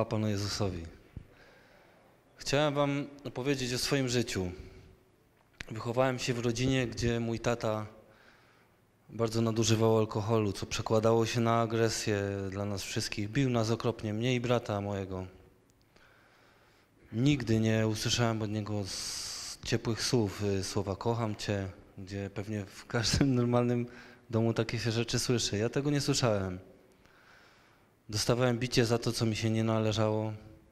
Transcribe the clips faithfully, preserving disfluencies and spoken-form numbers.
Chwała Panu Jezusowi. Chciałem wam opowiedzieć o swoim życiu. Wychowałem się w rodzinie, gdzie mój tata bardzo nadużywał alkoholu, co przekładało się na agresję dla nas wszystkich. Bił nas okropnie, mnie i brata mojego. Nigdy nie usłyszałem od niego ciepłych słów, słowa kocham cię, gdzie pewnie w każdym normalnym domu takie się rzeczy słyszy. Ja tego nie słyszałem. Dostawałem bicie za to, co mi się nie należało.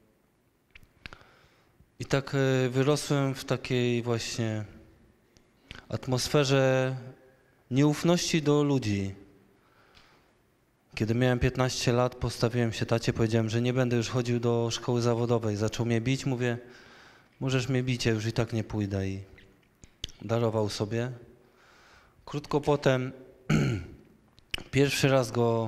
I tak wyrosłem w takiej właśnie atmosferze nieufności do ludzi. Kiedy miałem piętnaście lat, postawiłem się tacie, powiedziałem, że nie będę już chodził do szkoły zawodowej. Zaczął mnie bić, mówię, możesz mnie bić, ja już i tak nie pójdę. I darował sobie. Krótko potem pierwszy raz go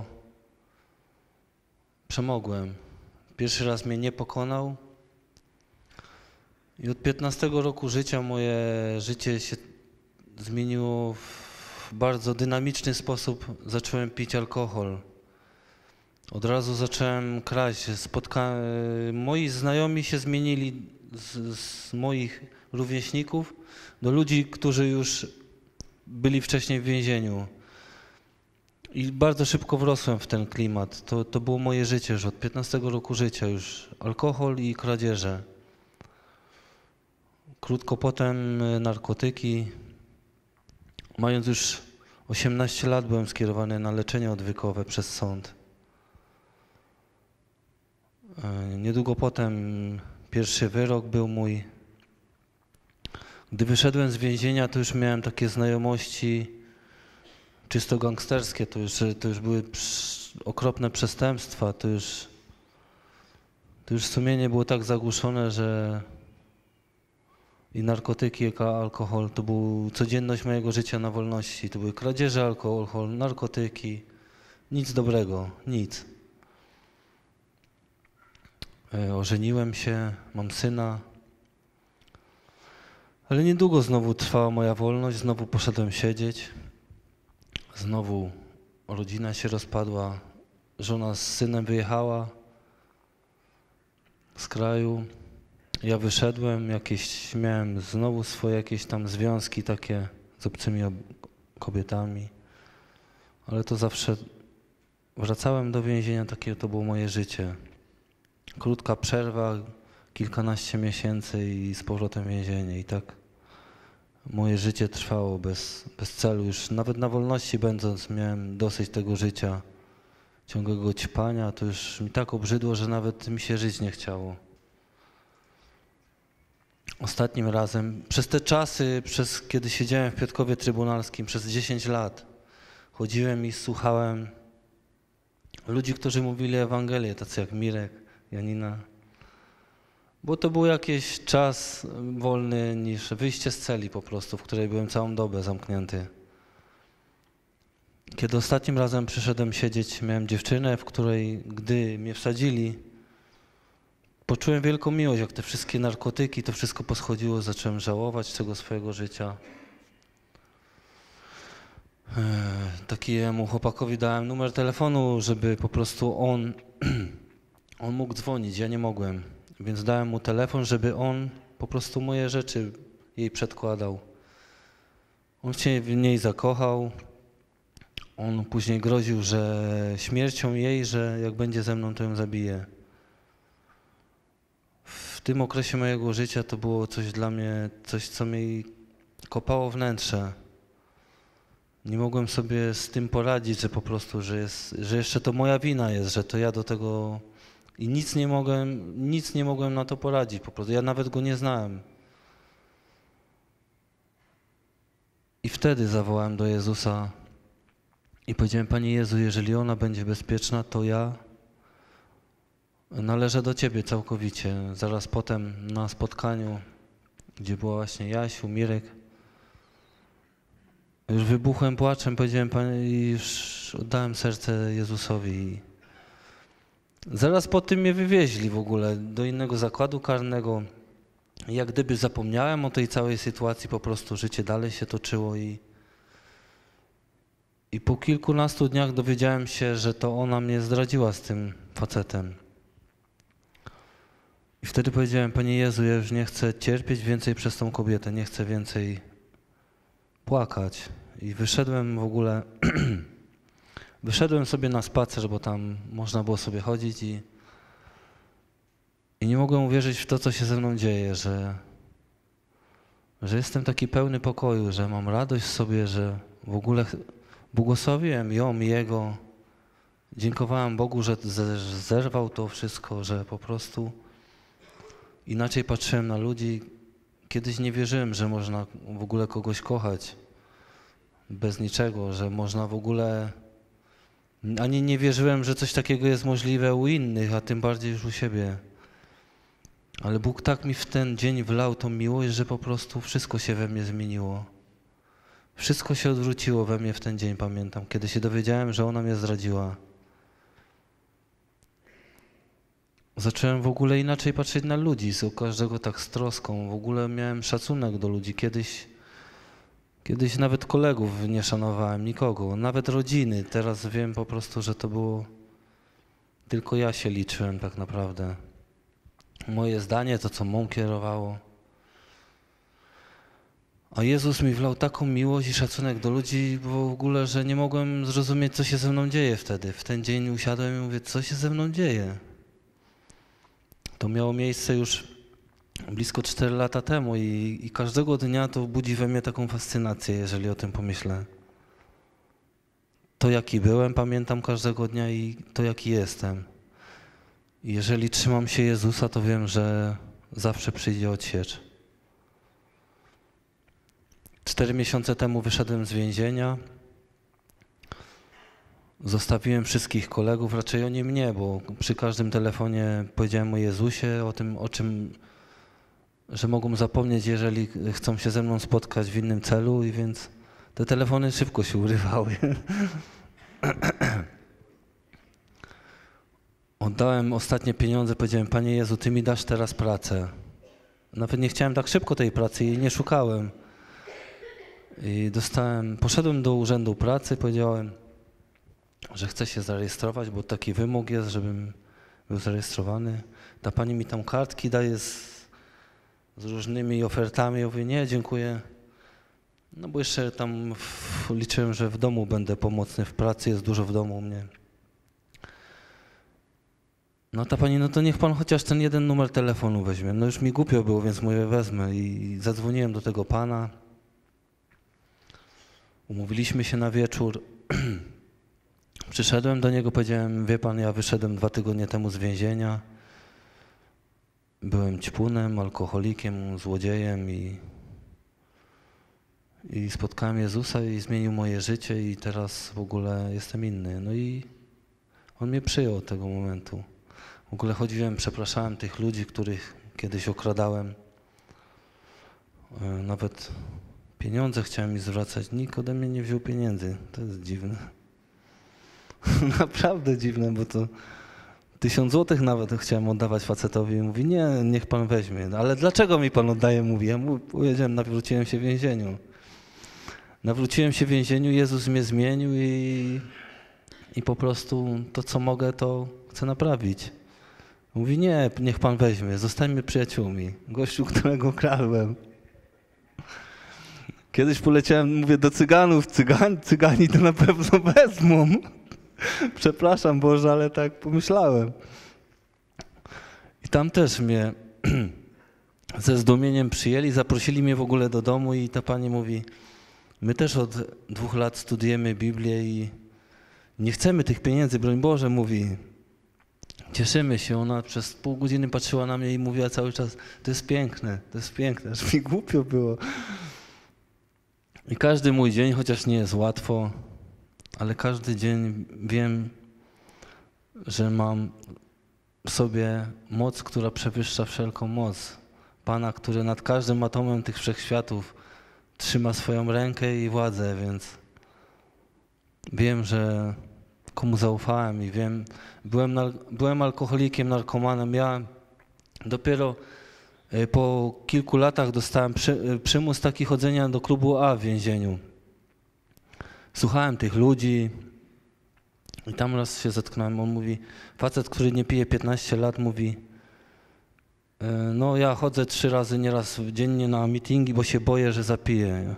przemogłem. Pierwszy raz mnie nie pokonał. I od piętnastego roku życia moje życie się zmieniło w bardzo dynamiczny sposób. Zacząłem pić alkohol. Od razu zacząłem kraść. Spotka... Moi znajomi się zmienili z, z moich rówieśników do ludzi, którzy już byli wcześniej w więzieniu. I bardzo szybko wrosłem w ten klimat. To, to było moje życie już od piętnastego roku życia. Już alkohol i kradzieże. Krótko potem narkotyki. Mając już osiemnaście lat byłem skierowany na leczenie odwykowe przez sąd. Niedługo potem pierwszy wyrok był mój. Gdy wyszedłem z więzienia, to już miałem takie znajomości czysto gangsterskie. To już, to już były okropne przestępstwa. To już, to już sumienie było tak zagłuszone, że i narkotyki, jak alkohol, to była codzienność mojego życia na wolności. To były kradzieże, alkohol, narkotyki. Nic dobrego, nic. Ożeniłem się, mam syna. Ale niedługo znowu trwała moja wolność, znowu poszedłem siedzieć. Znowu rodzina się rozpadła, żona z synem wyjechała z kraju. Ja wyszedłem, jakieś miałem znowu swoje jakieś tam związki takie z obcymi kobietami. Ale to zawsze wracałem do więzienia, takie to było moje życie. Krótka przerwa, kilkanaście miesięcy i z powrotem więzienie. I tak moje życie trwało bez, bez celu. Już nawet na wolności będąc miałem dosyć tego życia, ciągłego ćpania. To już mi tak obrzydło, że nawet mi się żyć nie chciało. Ostatnim razem, przez te czasy, przez kiedy siedziałem w Piotrkowie Trybunalskim, przez dziesięć lat, chodziłem i słuchałem ludzi, którzy mówili Ewangelię, tacy jak Mirek, Janina. Bo to był jakiś czas wolny niż wyjście z celi po prostu, w której byłem całą dobę zamknięty. Kiedy ostatnim razem przyszedłem siedzieć, miałem dziewczynę, w której, gdy mnie wsadzili, poczułem wielką miłość, jak te wszystkie narkotyki, to wszystko poschodziło, zacząłem żałować tego swojego życia. Takiemu chłopakowi dałem numer telefonu, żeby po prostu on, on mógł dzwonić, ja nie mogłem. Więc dałem mu telefon, żeby on po prostu moje rzeczy jej przedkładał. On się w niej zakochał. On później groził, że śmiercią jej, że jak będzie ze mną, to ją zabije. W tym okresie mojego życia to było coś dla mnie, coś, co mi kopało wnętrze. Nie mogłem sobie z tym poradzić, że po prostu, że, jest, że jeszcze to moja wina jest, że to ja do tego... I nic nie mogłem, nic nie mogłem na to poradzić po prostu. Ja nawet go nie znałem. I wtedy zawołałem do Jezusa i powiedziałem, Panie Jezu, jeżeli ona będzie bezpieczna, to ja należę do Ciebie całkowicie. Zaraz potem na spotkaniu, gdzie była właśnie Jasiu, Mirek, już wybuchłem płaczem, powiedziałem, Panie, i już oddałem serce Jezusowi. Zaraz po tym mnie wywieźli w ogóle do innego zakładu karnego. Jak gdyby zapomniałem o tej całej sytuacji, po prostu życie dalej się toczyło i, i po kilkunastu dniach dowiedziałem się, że to ona mnie zdradziła z tym facetem. I wtedy powiedziałem, Panie Jezu, ja już nie chcę cierpieć więcej przez tą kobietę, nie chcę więcej płakać. I wyszedłem w ogóle, wyszedłem sobie na spacer, bo tam można było sobie chodzić i, i nie mogłem uwierzyć w to, co się ze mną dzieje, że, że jestem taki pełny pokoju, że mam radość w sobie, że w ogóle błogosławiłem ją i jego. Dziękowałem Bogu, że zerwał to wszystko, że po prostu inaczej patrzyłem na ludzi. Kiedyś nie wierzyłem, że można w ogóle kogoś kochać bez niczego, że można w ogóle... Ani nie wierzyłem, że coś takiego jest możliwe u innych, a tym bardziej już u siebie. Ale Bóg tak mi w ten dzień wlał tą miłość, że po prostu wszystko się we mnie zmieniło. Wszystko się odwróciło we mnie w ten dzień, pamiętam, kiedy się dowiedziałem, że ona mnie zdradziła. Zacząłem w ogóle inaczej patrzeć na ludzi, z każdego tak z troską. W ogóle miałem szacunek do ludzi. Kiedyś, kiedyś nawet kolegów nie szanowałem, nikogo, nawet rodziny. Teraz wiem po prostu, że to było... Tylko ja się liczyłem tak naprawdę. Moje zdanie, to co mną kierowało. A Jezus mi wlał taką miłość i szacunek do ludzi w ogóle, że nie mogłem zrozumieć, co się ze mną dzieje wtedy. W ten dzień usiadłem i mówię, co się ze mną dzieje? To miało miejsce już blisko cztery lata temu i, i każdego dnia to budzi we mnie taką fascynację, jeżeli o tym pomyślę. To, jaki byłem, pamiętam każdego dnia i to, jaki jestem. I jeżeli trzymam się Jezusa, to wiem, że zawsze przyjdzie odsiecz. Cztery miesiące temu wyszedłem z więzienia. Zostawiłem wszystkich kolegów, raczej oni mnie, bo przy każdym telefonie powiedziałem o Jezusie, o tym, o czym, że mogą zapomnieć, jeżeli chcą się ze mną spotkać w innym celu, i więc te telefony szybko się urywały. Oddałem ostatnie pieniądze, powiedziałem, Panie Jezu, Ty mi dasz teraz pracę. Nawet nie chciałem tak szybko tej pracy i nie szukałem. I dostałem, poszedłem do urzędu pracy, powiedziałem, że chcę się zarejestrować, bo taki wymóg jest, żebym był zarejestrowany. Ta pani mi tam kartki daje z, z różnymi ofertami. Ja mówię, nie, dziękuję. No bo jeszcze tam w, liczyłem, że w domu będę pomocny w pracy, jest dużo w domu u mnie. No ta pani, no to niech pan chociaż ten jeden numer telefonu weźmie. No już mi głupio było, więc mówię, wezmę. I zadzwoniłem do tego pana. Umówiliśmy się na wieczór. Przyszedłem do niego, powiedziałem, wie pan, ja wyszedłem dwa tygodnie temu z więzienia. Byłem ćpunem, alkoholikiem, złodziejem i, i spotkałem Jezusa i zmienił moje życie i teraz w ogóle jestem inny. No i on mnie przyjął od tego momentu. W ogóle chodziłem, przepraszałem tych ludzi, których kiedyś okradałem. Nawet pieniądze chciałem mi zwracać. Nikt ode mnie nie wziął pieniędzy. To jest dziwne. Naprawdę dziwne, bo to tysiąc złotych nawet chciałem oddawać facetowi. Mówi, nie, niech pan weźmie. Ale dlaczego mi pan oddaje? Mówi, ja mu powiedziałem, nawróciłem się w więzieniu. Nawróciłem się w więzieniu, Jezus mnie zmienił i, i po prostu to, co mogę, to chcę naprawić. Mówi, nie, niech pan weźmie, zostańmy przyjaciółmi. Gościu, którego kradłem. Kiedyś poleciałem, mówię, do cyganów, Cygan, cygani to na pewno wezmą. Przepraszam Boże, ale tak pomyślałem. I tam też mnie ze zdumieniem przyjęli, zaprosili mnie w ogóle do domu i ta pani mówi, my też od dwóch lat studujemy Biblię i nie chcemy tych pieniędzy, broń Boże, mówi. Cieszymy się, ona przez pół godziny patrzyła na mnie i mówiła cały czas, to jest piękne, to jest piękne, aż mi głupio było. I każdy mój dzień, chociaż nie jest łatwo, ale każdy dzień wiem, że mam w sobie moc, która przewyższa wszelką moc. Pana, który nad każdym atomem tych wszechświatów trzyma swoją rękę i władzę, więc wiem, że komu zaufałem i wiem, byłem, byłem alkoholikiem, narkomanem. Ja dopiero po kilku latach dostałem przy, przymus taki chodzenia do klubu A w więzieniu. Słuchałem tych ludzi i tam raz się zetknąłem. On mówi, facet, który nie pije piętnaście lat, mówi, E, No ja chodzę trzy razy nieraz dziennie na meetingi, bo się boję, że zapiję.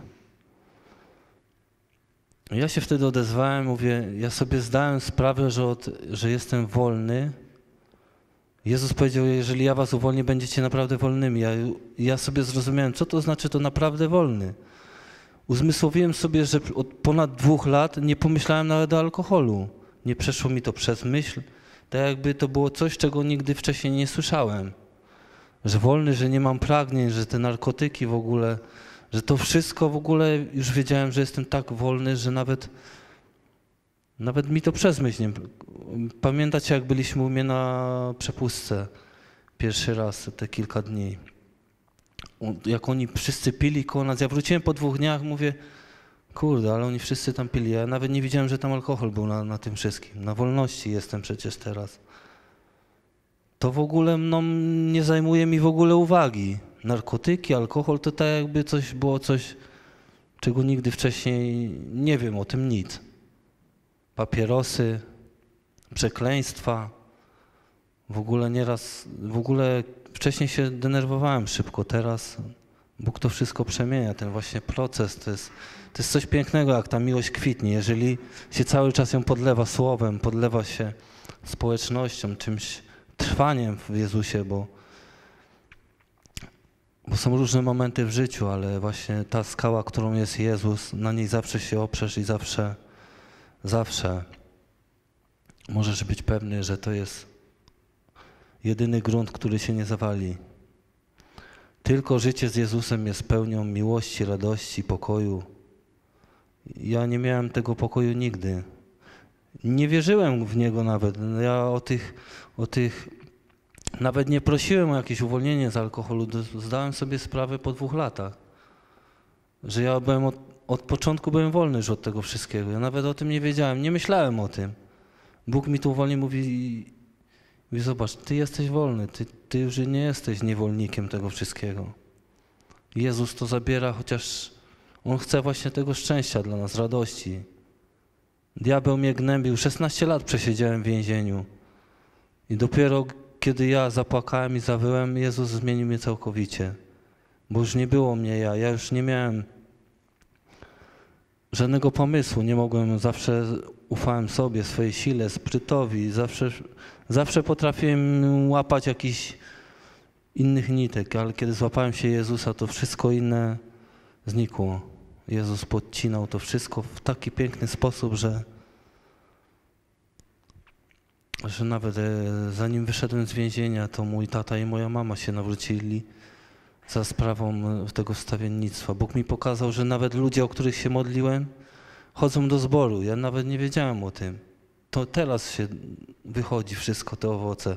Ja się wtedy odezwałem, mówię, ja sobie zdałem sprawę, że, od, że jestem wolny. Jezus powiedział, jeżeli ja was uwolnię, będziecie naprawdę wolnymi. Ja, ja sobie zrozumiałem, co to znaczy to naprawdę wolny. Uzmysłowiłem sobie, że od ponad dwóch lat nie pomyślałem nawet o alkoholu. Nie przeszło mi to przez myśl. Tak jakby to było coś, czego nigdy wcześniej nie słyszałem. Że wolny, że nie mam pragnień, że te narkotyki w ogóle, że to wszystko w ogóle, już wiedziałem, że jestem tak wolny, że nawet, nawet mi to przez myśl nie... Pamiętacie, jak byliśmy u mnie na przepustce pierwszy raz, te kilka dni. Jak oni wszyscy pili koło nas, ja wróciłem po dwóch dniach, mówię, kurde, ale oni wszyscy tam pili. Ja nawet nie widziałem, że tam alkohol był na, na tym wszystkim. Na wolności jestem przecież teraz. To w ogóle no, nie zajmuje mi w ogóle uwagi. Narkotyki, alkohol to tak jakby coś było coś, czego nigdy wcześniej nie wiem o tym nic. Papierosy, przekleństwa. W ogóle nieraz, w ogóle wcześniej się denerwowałem szybko, teraz Bóg to wszystko przemienia, ten właśnie proces, to jest, to jest coś pięknego, jak ta miłość kwitnie, jeżeli się cały czas ją podlewa słowem, podlewa się społecznością, czymś, trwaniem w Jezusie, bo, bo są różne momenty w życiu, ale właśnie ta skała, którą jest Jezus, na niej zawsze się oprzesz i zawsze, zawsze możesz być pewny, że to jest jedyny grunt, który się nie zawali. Tylko życie z Jezusem jest pełnią miłości, radości, pokoju. Ja nie miałem tego pokoju nigdy. Nie wierzyłem w Niego nawet. Ja o tych, o tych nawet nie prosiłem o jakieś uwolnienie z alkoholu. Zdałem sobie sprawę po dwóch latach, że ja byłem od, od początku byłem wolny już od tego wszystkiego. Ja nawet o tym nie wiedziałem, nie myślałem o tym. Bóg mi tu uwolnił, mówi, mówi zobacz, ty jesteś wolny, ty, ty już nie jesteś niewolnikiem tego wszystkiego. Jezus to zabiera, chociaż On chce właśnie tego szczęścia dla nas, radości. Diabeł mnie gnębił, szesnaście lat przesiedziałem w więzieniu i dopiero kiedy ja zapłakałem i zawyłem, Jezus zmienił mnie całkowicie, bo już nie było mnie ja, ja już nie miałem żadnego pomysłu, nie mogłem, zawsze ufałem sobie, swojej sile, sprytowi, zawsze, zawsze potrafiłem łapać jakichś innych nitek, ale kiedy złapałem się Jezusa, to wszystko inne znikło. Jezus podcinał to wszystko w taki piękny sposób, że że nawet e, zanim wyszedłem z więzienia, to mój tata i moja mama się nawrócili za sprawą tego wstawiennictwa. Bóg mi pokazał, że nawet ludzie, o których się modliłem, chodzą do zboru. Ja nawet nie wiedziałem o tym. To teraz się wychodzi wszystko, te owoce.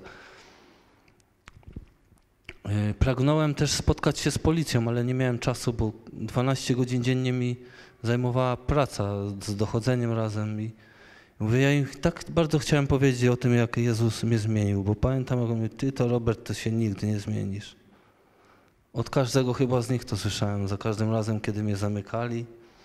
E, pragnąłem też spotkać się z policją, ale nie miałem czasu, bo dwanaście godzin dziennie mi zajmowała praca z dochodzeniem razem i mówię, ja im tak bardzo chciałem powiedzieć o tym, jak Jezus mnie zmienił, bo pamiętam, jak on mówi, ty to Robert, to się nigdy nie zmienisz. Od każdego chyba z nich to słyszałem, za każdym razem, kiedy mnie zamykali.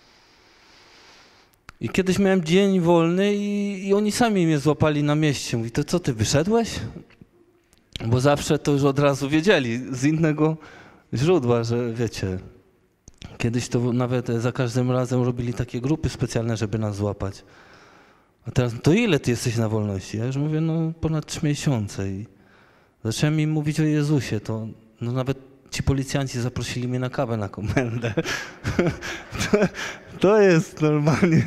I kiedyś miałem dzień wolny i, i oni sami mnie złapali na mieście. Mówi, to co, ty wyszedłeś? Bo zawsze to już od razu wiedzieli z innego źródła, że wiecie, kiedyś to nawet za każdym razem robili takie grupy specjalne, żeby nas złapać. A teraz, to ile ty jesteś na wolności? Ja już mówię, no ponad trzy miesiące i zacząłem im mówić o Jezusie, to no nawet ci policjanci zaprosili mnie na kawę na komendę. to, to jest normalnie.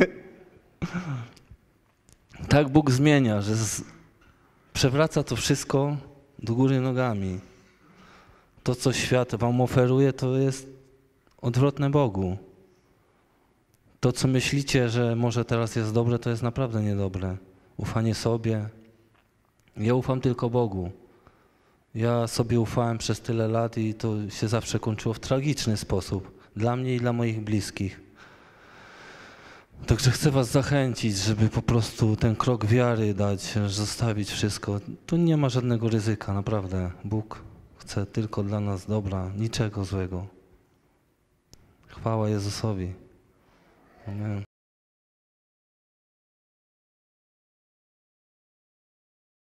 Tak Bóg zmienia, że z, przewraca to wszystko do góry nogami. To, co świat wam oferuje, to jest odwrotne Bogu. To, co myślicie, że może teraz jest dobre, to jest naprawdę niedobre. Ufanie sobie. Ja ufam tylko Bogu. Ja sobie ufałem przez tyle lat i to się zawsze kończyło w tragiczny sposób. Dla mnie i dla moich bliskich. Także chcę was zachęcić, żeby po prostu ten krok wiary dać, zostawić wszystko. Tu nie ma żadnego ryzyka, naprawdę. Bóg chce tylko dla nas dobra, niczego złego. Chwała Jezusowi. Amen.